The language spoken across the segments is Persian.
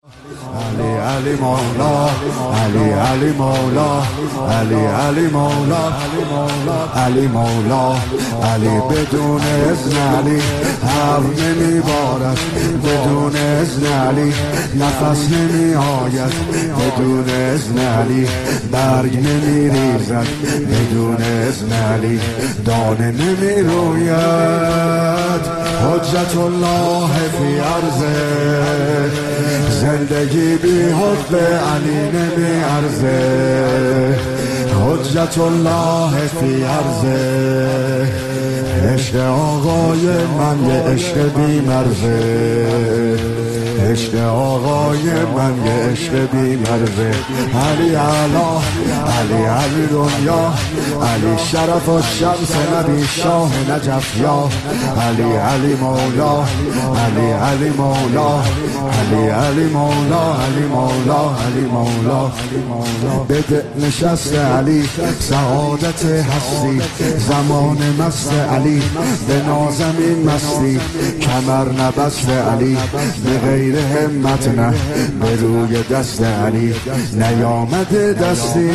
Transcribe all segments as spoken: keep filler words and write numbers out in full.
علی علی مولا علی علی مولا علی علی مولا علی مولا علی بدون اذن علی هوا نمیبارد، بدون اذن علی نفس نمی آید، بدون اذن علی برگ نمی ریزد، بدون اذن علی دانه نمی روید. حجت الله فی عرضه، زندگی بی حب علی نمی ارزه. حجت الله فی عرضه، عشق آقای من یه عشق بی مرزه، عشق آقای من یه عشق بی مرزه. علی علا علی علی دنیا، علی شرف و شمس نبی شاه نجف یا علی علی مولا علی علی مولا علی علی مولا علی مولا علی مولا بده نشست علی سعادت هستی، زمان مست علی به نازمین مستی، کمر نبست علی به غیر همت نه، به روی دست علی نیامده دستی.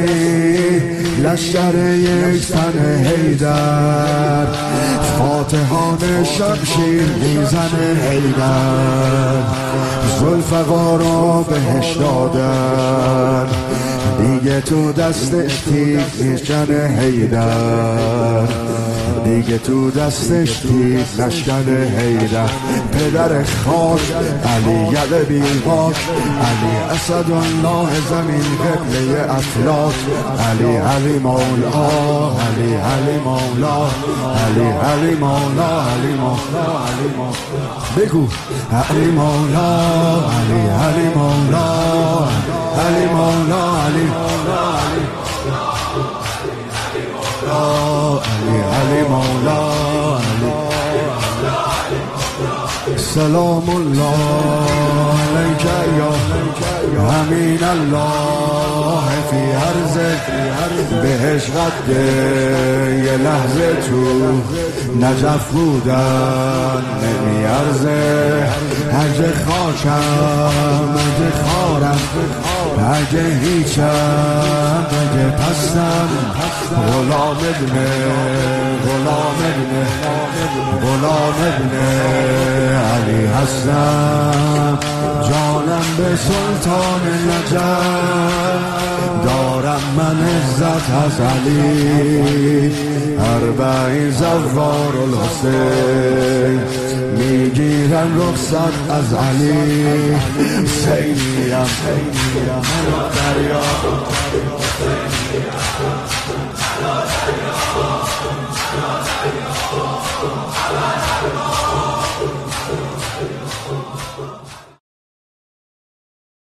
لشکر یک تن حیدر، فاتحان شمشیر میزن حیدر، ذوالفقار را بهش دادن، دیگه تو دستش تیغ نشکن حیدر، دیگه تو دستش تیغ نشکن حیدر. پدر خاک علی یل بیلباک، علی اسد الله زمین قبله افلاک، علی علی مولا علی علی مولا علی علی مولا علی مولا علی مولا بگو علی مولا علی علی مولا علی مولا علی علی علی مولا علی. سلام الله علیک یا امین الله فی عرضک، بهش قد یه لحظه تو نجف بودن نمی ارزه. اگه خاکم اگه خارم اگه هیچم اگه پستم، غلام ابن غلام ابن غلام ابن علی هستم. جانم به سلطان نجف دارم من عزت از علی، اربعین زوار الحسین میگیرن رخصت از علی. سینیم سینیم دریا